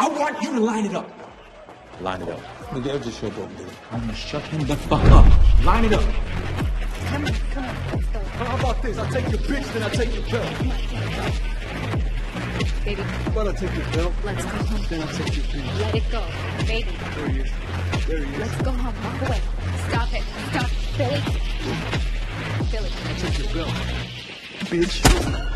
I want you to line it up. Line it up. Miguel, just shut up, dude. I'm gonna shut him the fuck up. Line it up. Come on, let's go. How about this? I take your bitch, then I take your pill. Baby, But I take your pill. let's go home. Then I take your pill. Let it go. Baby, There he is. There he is. let's go home. Walk away. Stop it. Stop. Billy. Billy. I take your pill. Bitch.